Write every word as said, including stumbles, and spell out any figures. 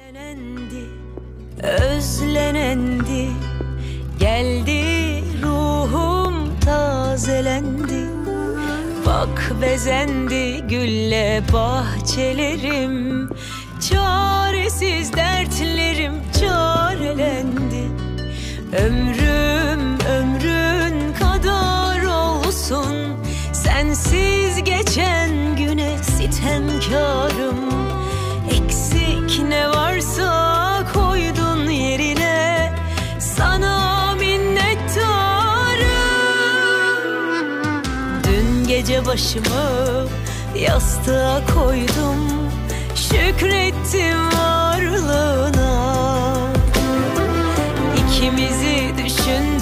Özlenendi, özlenendi, geldi ruhum tazelendi. Bak bezendi gülle bahçelerim, çaresiz dertlerim çarelendi. Ömrüm ömrün kadar olsun, sensiz geçen güne sitemkarım. Eksik ne varsa koydun yerine, sana minnettarım. Dün gece başımı yastığa koydum, şükrettim varlığına. İkimizi düşün